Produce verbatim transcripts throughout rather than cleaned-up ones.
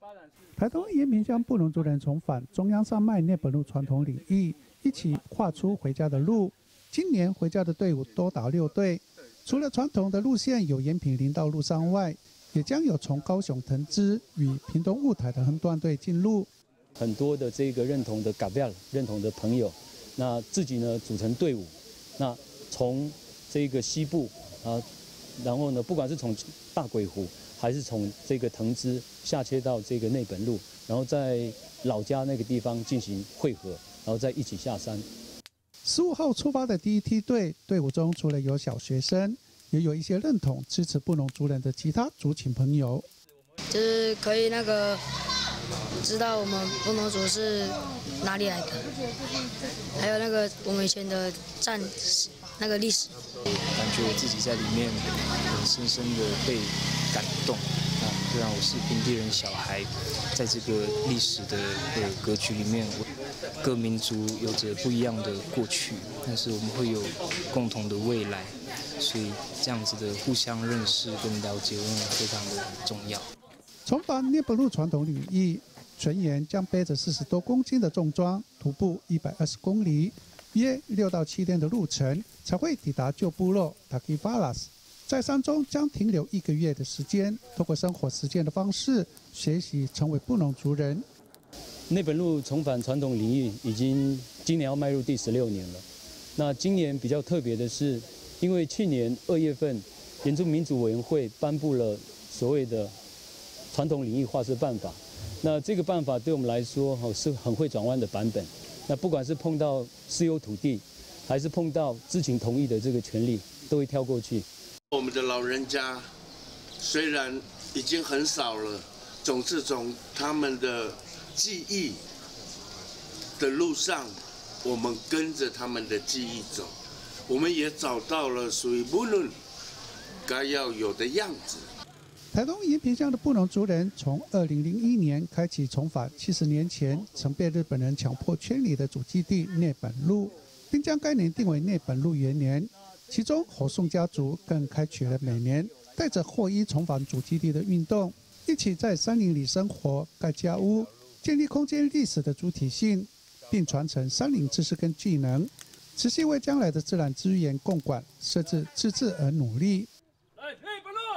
台东延平乡布农族人重返中央山脉内本路传统领域，一起跨出回家的路。今年回家的队伍多达六队，除了传统的路线有延平林道路上外，也将有从高雄藤枝与屏东雾台的横断队进入。 很多的这个认同的嘎贝尔认同的朋友，那自己呢组成队伍，那从这个西部啊，然后呢，不管是从大鬼湖还是从这个藤枝下切到这个内本路，然后在老家那个地方进行汇合，然后再一起下山。 十五号出发的第一梯队队伍中，除了有小学生，也有一些认同支持布农族人的其他族群朋友， 就是可以那个知道我们布农族是哪里来的，还有那个我们以前的战史那个历史， 感觉我自己在里面很深深的被感动。啊，虽然我是平地人小孩，在这个历史的呃格局里面，各民族有着不一样的过去，但是我们会有共同的未来，所以这样子的互相认识跟了解，我认为非常的重要。 重返内本路传统领域，全员将背着四十多公斤的重装，徒步一百二十公里，约六到七天的路程才会抵达旧部落 Takivalas。在山中将停留一个月的时间，透过生活实践的方式学习成为布农族人。 内本路重返传统领域已经今年要迈入第十六年了。那今年比较特别的是，因为去年二月份，原住民族委员会颁布了所谓的传统领域划设办法。那这个办法对我们来说，哦是很会转弯的版本。那不管是碰到私有土地，还是碰到知情同意的这个权利，都会跳过去。 我们的老人家虽然已经很少了，总是从他们的记忆的路上，我们跟着他们的记忆走，我们也找到了属于布农该要有的样子。 台东延平乡的布农族人从二零零一年开启重返七十年前曾被日本人强迫迁离的祖基地内本路，并将该年定为内本路元年。其中，火宋家族更开启了每年带着货衣重返祖基地的运动，一起在山林里生活、盖家屋，建立空间历史的主体性，并传承山林知识跟技能，持续为将来的自然资源共管设置自治而努力。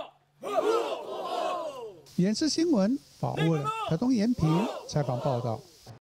延视新闻，把握了台东延平采访报道。